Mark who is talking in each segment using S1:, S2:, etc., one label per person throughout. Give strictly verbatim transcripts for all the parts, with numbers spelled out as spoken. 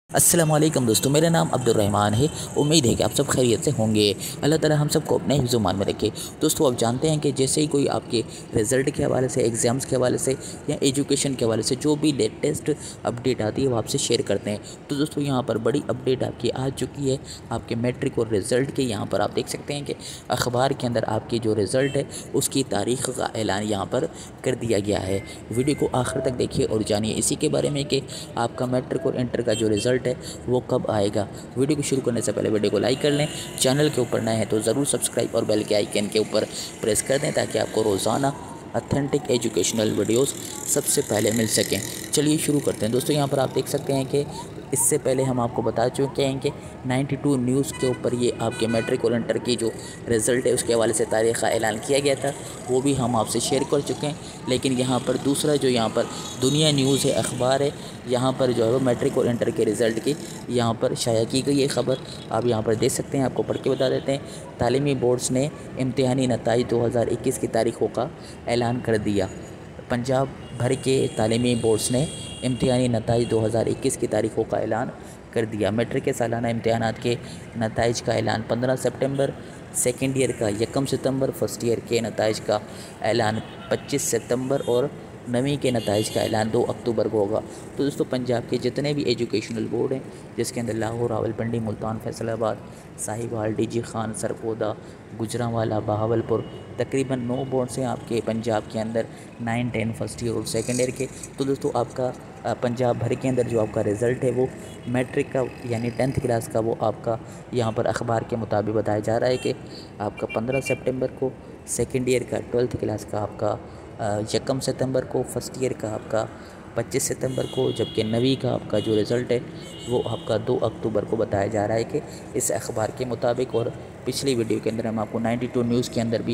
S1: अस्सलाम वालेकुम दोस्तों, मेरा नाम अब्दुर्रहमान है। उम्मीद है कि आप सब खैरियत से होंगे। अल्लाह ताला हम सबको अपने हिफ्ज़-ओ-मान में रखे। दोस्तों, आप जानते हैं कि जैसे ही कोई आपके रिज़ल्ट के हवाले से, एग्ज़ाम्स के हवाले से या एजुकेशन के हवाले से जो भी लेटेस्ट अपडेट आती है वो आपसे शेयर करते हैं। तो दोस्तों, यहाँ पर बड़ी अपडेट आपकी आ चुकी है आपके मैट्रिक और रिज़ल्ट के। यहाँ पर आप देख सकते हैं कि अखबार के अंदर आपकी जो रिज़ल्ट है उसकी तारीख़ का ऐलान यहाँ पर कर दिया गया है। वीडियो को आखिर तक देखिए और जानिए इसी के बारे में कि आपका मैट्रिक और इंटर का जो रिज़ल्ट है वो कब आएगा। वीडियो को शुरू करने से पहले वीडियो को लाइक कर लें। चैनल के ऊपर नए हैं तो ज़रूर सब्सक्राइब और बेल के आइकन के ऊपर प्रेस कर दें ताकि आपको रोज़ाना ऑथेंटिक एजुकेशनल वीडियोस सबसे पहले मिल सकें। चलिए शुरू करते हैं। दोस्तों, यहाँ पर आप देख सकते हैं कि इससे पहले हम आपको बता चुके हैं कि बानवे न्यूज़ के ऊपर ये आपके मैट्रिक और इंटर की जो रिज़ल्ट है उसके हवाले से तारीख़ का ऐलान किया गया था, वो भी हम आपसे शेयर कर चुके हैं। लेकिन यहाँ पर दूसरा जो यहाँ पर दुनिया न्यूज़ है, अखबार है, यहाँ पर जो है वो मैट्रिक और इंटर के रिज़ल्ट की यहाँ पर शाया की गई है खबर। आप यहाँ पर देख सकते हैं, आपको पढ़ के बता देते हैं। तालीमी बोर्ड्स ने इम्तिहानी नताइज दो हज़ार इक्कीस की तारीख़ों का ऐलान कर दिया। पंजाब भर के तालीमी बोर्ड्स ने इम्तिहानी नताइज दो हज़ार इक्कीस की तारीख़ों का ऐलान कर दिया। मैट्रिक के सालाना इम्तिहानात के नताइज का ऐलान पंद्रह सितंबर, सेकेंड ईयर का यकम सितंबर, फर्स्ट ईयर के नताइज का ऐलान पच्चीस सितंबर और नवीं के नताइज का ऐलान दो अक्टूबर को होगा। तो दोस्तों, पंजाब के जितने भी एजुकेशनल बोर्ड हैं जिसके अंदर लाहौर, रावलपिंडी, मुल्तान, फैसलाबाद, साहिवाल, डीजी खान, सरगोदा, गुजरांवाला, बहावलपुर, तकरीबन नौ बोर्ड्स हैं आपके पंजाब के अंदर, नाइन टेन फर्स्ट ईयर और सेकेंड ईयर के। तो दोस्तों, आपका पंजाब भर के अंदर जो आपका रिज़ल्ट है वो मैट्रिक का यानी टेंथ क्लास का वो आपका यहाँ पर अखबार के मुताबिक बताया जा रहा है कि आपका पंद्रह सितंबर को, सेकेंड ईयर का ट्वेल्थ क्लास का आपका यकम सितंबर को, फर्स्ट ईयर का आपका पच्चीस सितंबर को, जबकि नवी का आपका जो रिज़ल्ट है वो आपका दो अक्टूबर को बताया जा रहा है कि इस अखबार के मुताबिक। और पिछली वीडियो के अंदर हम आपको बानवे न्यूज़ के अंदर भी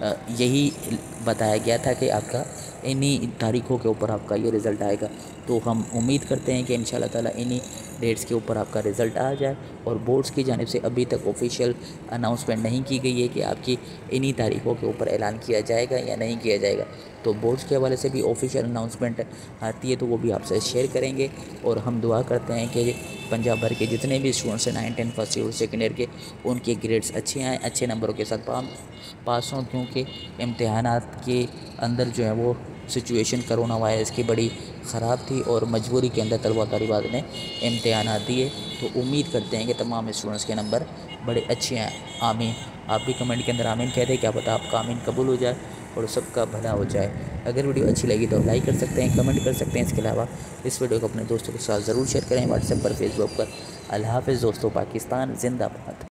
S1: यही बताया गया था कि आपका इन्हीं तारीख़ों के ऊपर आपका ये रिज़ल्ट आएगा। तो हम उम्मीद करते हैं कि इंशाल्लाह ताला इन्हीं डेट्स के ऊपर आपका रिज़ल्ट आ जाए। और बोर्ड्स की जानिब से अभी तक ऑफिशियल अनाउंसमेंट नहीं की गई है कि आपकी इन्हीं तारीख़ों के ऊपर ऐलान किया जाएगा या नहीं किया जाएगा। तो बोर्ड्स के हवाले से भी ऑफिशियल अनाउंसमेंट आती है तो वो भी आपसे शेयर करेंगे। और हम दुआ करते हैं कि पंजाब भर के जितने भी स्टूडेंट्स हैं नाइन टेन फर्स्ट ईयर और सेकेंड ईयर के, उनके ग्रेड्स अच्छे आएँ, अच्छे नंबरों के साथ पास हों, क्योंकि इम्तिहानात के अंदर जो है वो सिचुएशन करोना वायरस की बड़ी ख़राब थी और मजबूरी के अंदर तलबा तालिबात ने इम्तिहानात दिए। तो उम्मीद करते हैं कि तमाम स्टूडेंट्स के नंबर बड़े अच्छे हैं। आमीन। आप भी कमेंट के अंदर आमीन कह दें, क्या पता आपका आमीन कबूल हो जाए और सबका भला हो जाए। अगर वीडियो अच्छी लगी तो लाइक कर सकते हैं, कमेंट कर सकते हैं। इसके अलावा इस वीडियो को अपने दोस्तों के साथ ज़रूर शेयर करें, व्हाट्सएप पर, फेसबुक पर। अल्लाह हाफ़िज़ दोस्तों। पाकिस्तान ज़िंदाबाद।